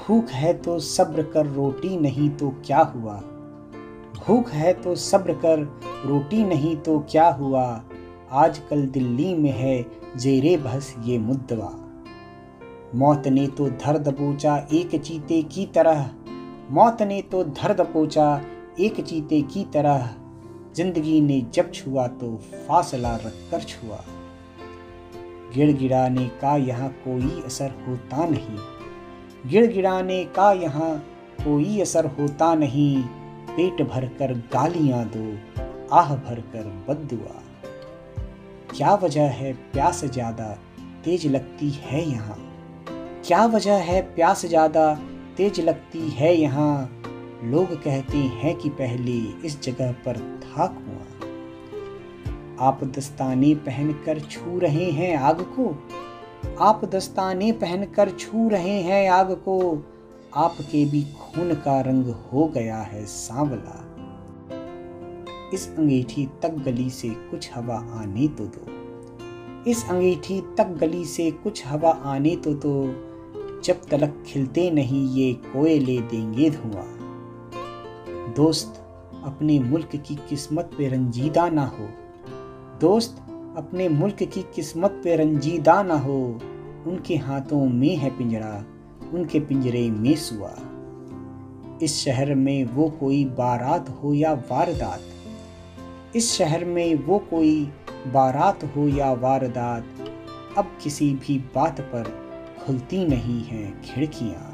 भूख है तो सब्र कर, रोटी नहीं तो क्या हुआ। भूख है तो सब्र कर, रोटी नहीं तो क्या हुआ। आजकल दिल्ली में है जेरे बहस ये मुद्दवा। मौत ने तो धर दबोचा एक चीते की तरह। मौत ने तो धर दबोचा एक चीते की तरह। जिंदगी ने जब छुआ तो फासला रखकर छुआ। गिड़गिड़ाने का यहाँ कोई असर होता नहीं। गिड़गिड़ाने का यहाँ कोई असर होता नहीं। पेट भरकर गालियां दो, आह भरकर बद्दुआ। क्या वजह है प्यास ज्यादा तेज लगती है यहाँ। क्या वजह है प्यास ज्यादा तेज लगती है यहाँ। लोग कहते हैं कि पहले इस जगह पर था कुआं। आप दस्ताने पहनकर छू रहे हैं आग को। आप दस्ताने पहनकर छू रहे हैं आग को। आपके भी खून का रंग हो गया है सांवला। इस अंगीठी तक गली से कुछ हवा आने तो दो। इस अंगीठी तक गली से कुछ हवा आने तो दो। जब तलक खिलते नहीं ये कोयले देंगे धुआं। दोस्त अपने मुल्क की किस्मत पे रंजीदा ना हो। दोस्त अपने मुल्क की किस्मत पे रंजीदा ना हो। उनके हाथों में है पिंजरा, उनके पिंजरे में सुआ। इस शहर में वो कोई बारात हो या वारदात। इस शहर में वो कोई बारात हो या वारदात। अब किसी भी बात पर खुलती नहीं हैं खिड़कियाँ।